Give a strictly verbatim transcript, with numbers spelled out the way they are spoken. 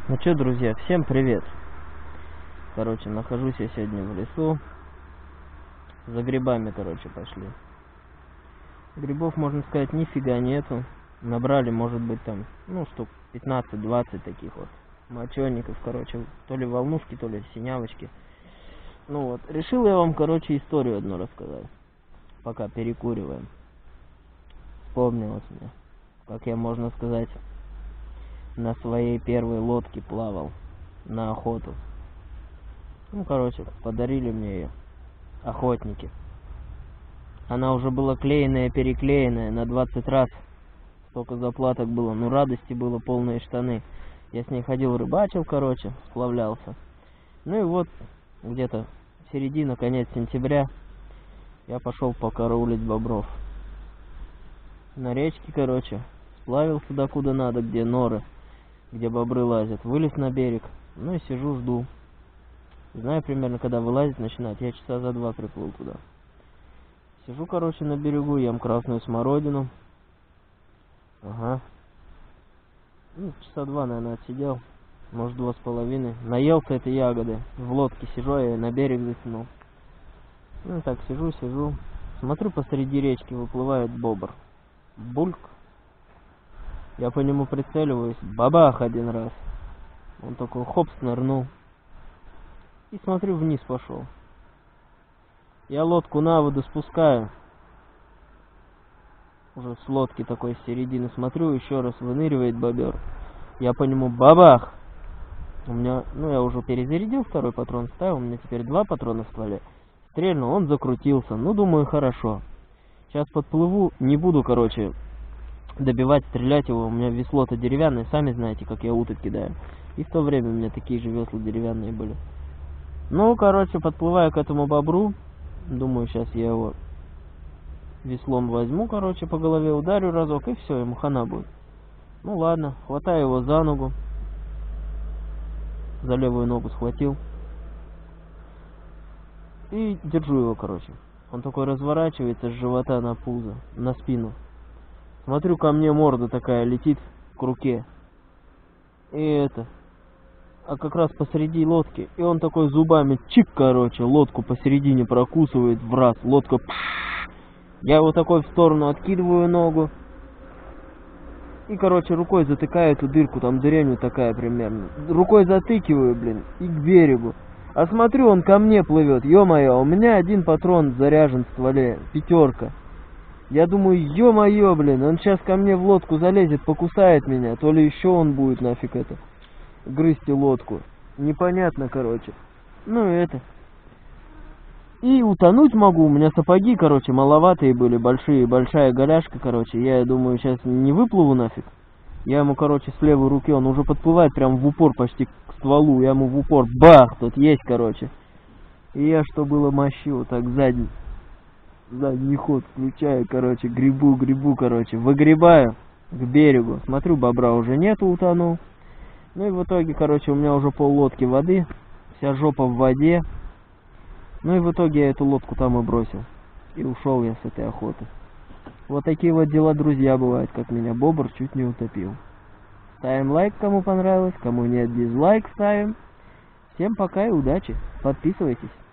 Ну что, друзья, всем привет. Короче, нахожусь я сегодня в лесу. За грибами, короче, пошли. Грибов, можно сказать, нифига нету. Набрали, может быть, там, ну, штук пятнадцать-двадцать таких вот мочеников, короче, то ли волнушки, то ли синявочки. Ну вот, решил я вам, короче, историю одну рассказать, пока перекуриваем. Вспомнилось мне, как я, можно сказать, на своей первой лодке плавал на охоту. Ну, короче, подарили мне ее охотники. Она уже была клеенная, переклеенная на двадцать раз. Столько заплаток было, ну радости было полные штаны. Я с ней ходил, рыбачил, короче, сплавлялся. Ну и вот, где-то середина, конец сентября я пошел покараулить бобров. На речке, короче, сплавился туда, куда надо, где норы, где бобры лазят. Вылез на берег, ну и сижу, жду. Знаю примерно, когда вылазить начинать. Я часа за два приплыл туда. Сижу, короче, на берегу, ем красную смородину. Ага. Ну, часа два, наверное, отсидел. Может, два с половиной. Наелся этой ягоды. В лодке сижу, я на берег затянул. Ну, так, сижу, сижу. Смотрю, посреди речки выплывает бобр. Бульк. Я по нему прицеливаюсь. Бабах один раз. Он такой хоп, снырнул. И смотрю, вниз пошел. Я лодку на воду спускаю. Уже с лодки такой с середины смотрю, еще раз выныривает бобер. Я по нему бабах. У меня, ну я уже перезарядил второй патрон, ставил, у меня теперь два патрона в стволе. Стрельнул, он закрутился. Ну, думаю, хорошо. Сейчас подплыву, не буду, короче, добивать, стрелять его. У меня весло-то деревянное, сами знаете, как я уток кидаю. И в то время у меня такие же весла деревянные были. Ну, короче, подплываю к этому бобру. Думаю, сейчас я его веслом возьму, короче, по голове ударю разок, и все, ему хана будет. Ну ладно, хватаю его за ногу. За левую ногу схватил. И держу его, короче. Он такой разворачивается с живота на пузо, на спину. Смотрю, ко мне морда такая летит к руке. И это... А как раз посреди лодки. И он такой зубами чик, короче, лодку посередине прокусывает в раз. Лодка пш. Я его такой в сторону откидываю ногу. И, короче, рукой затыкаю эту дырку, там дыряню такая примерно. Рукой затыкиваю, блин, и к берегу. А смотрю, он ко мне плывет. Ё-моё, у меня один патрон заряжен в стволе. Пятерка. Я думаю, ё-моё, блин, он сейчас ко мне в лодку залезет, покусает меня. То ли еще он будет нафиг это... грызть лодку. Непонятно, короче. Ну это. И утонуть могу. У меня сапоги, короче, маловатые были, большие, большая голяшка, короче. Я думаю, сейчас не выплыву нафиг. Я ему, короче, с левой руки, он уже подплывает прям в упор почти к стволу. Я ему в упор, бах, тут есть, короче. И я, что было мощи, вот так задний, задний ход включаю, короче, грибу, грибу, короче. Выгребаю к берегу. Смотрю, бобра уже нету, утонул. Ну и в итоге, короче, у меня уже пол лодки воды, вся жопа в воде. Ну и в итоге я эту лодку там и бросил. И ушел я с этой охоты. Вот такие вот дела, друзья, бывают, как меня бобр чуть не утопил. Ставим лайк, кому понравилось, кому нет, дизлайк ставим. Всем пока и удачи. Подписывайтесь.